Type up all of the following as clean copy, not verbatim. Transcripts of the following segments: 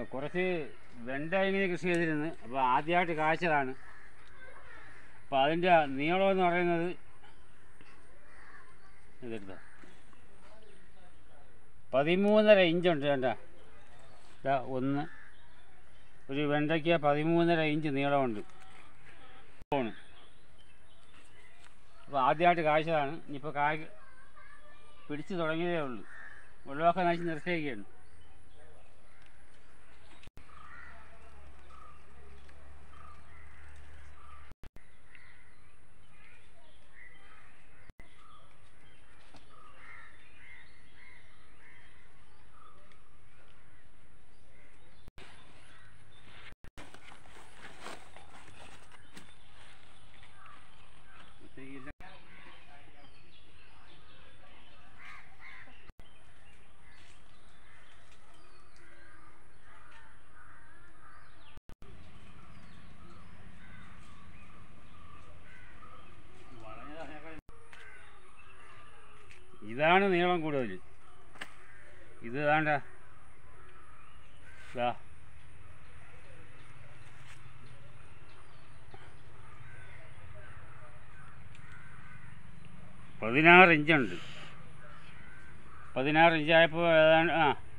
കുറച്ച് വെണ്ട ഇങ്ങനെ കൃഷി ചെയ്തിരുന്നു. അപ്പോൾ ആദ്യമായിട്ട് കാഴ്ചതാണ്. അപ്പോൾ അതിൻ്റെ നീളമെന്ന് പറയുന്നത് ഇതെടുത്ത 13.5 ഇഞ്ചുണ്ട്. വേണ്ട ഒന്ന് ഒരു വെണ്ടയ്ക്ക് 13.5 ഇഞ്ച് നീളമുണ്ട്. അപ്പോൾ ആദ്യമായിട്ട് കാഴ്ചതാണ്. ഇനിയിപ്പോൾ കായ് പിടിച്ച് തുടങ്ങിയതേ ഉള്ളൂ. വെള്ളമൊക്കെ നശിച്ച് നിർത്തിയേക്കാണ്. ഇതാണ് നീളം കൂടുതൽ. ഇത് വേണ്ട ഇതാ 16 ഇഞ്ചുണ്ട്. 16 ഇഞ്ചായപ്പോൾ ഏതാണ്ട്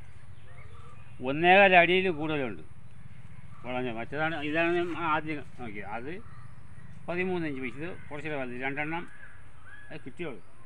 1.25 അടിയിൽ കൂടുതലുണ്ട് വളഞ്ഞ. മറ്റേതാണ് ഇതാണ് ആദ്യം നോക്കിയത്. അത് 13 ഇഞ്ച്. ഇത് കുറച്ചുകൂടെ വലുത്. 2 എണ്ണം കിട്ടിയുള്ളൂ.